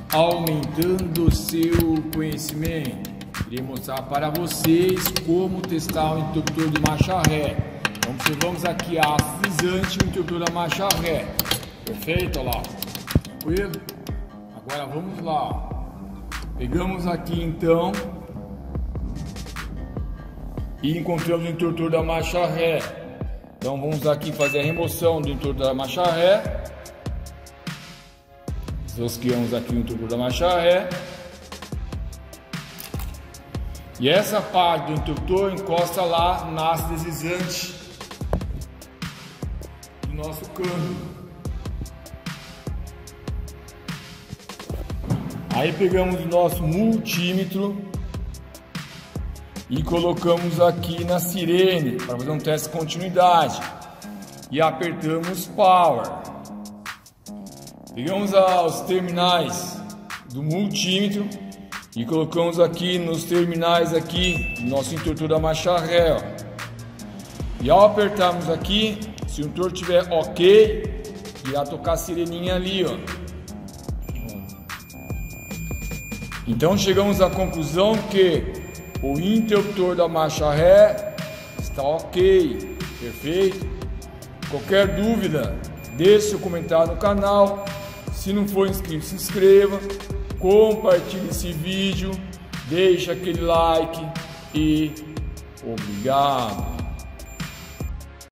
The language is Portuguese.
aumentando seu conhecimento. Irei mostrar para vocês como testar o interruptor de marcha ré. Então observamos aqui a aço deslizante e o interruptor da marcha ré. Perfeito? Olha lá. Tranquilo? Agora vamos lá. Pegamos aqui então e encontramos o interruptor da marcha ré. Então vamos aqui fazer a remoção do interruptor da marcha ré. Rosqueamos aqui o interruptor da marcha ré. E essa parte do interruptor encosta lá na haste deslizante do nosso câmbio. Aí pegamos o nosso multímetro e colocamos aqui na sirene para fazer um teste de continuidade. E apertamos Power. Pegamos os terminais do multímetro e colocamos aqui nos terminais aqui do nosso interruptor da marcha ré. Ó. E ao apertarmos aqui, se o interruptor estiver ok, irá tocar a sireninha ali, ó. Então chegamos à conclusão que o interruptor da marcha ré está ok, perfeito. Qualquer dúvida, deixe seu comentário no canal. Se não for inscrito, se inscreva, compartilhe esse vídeo, deixe aquele like e obrigado.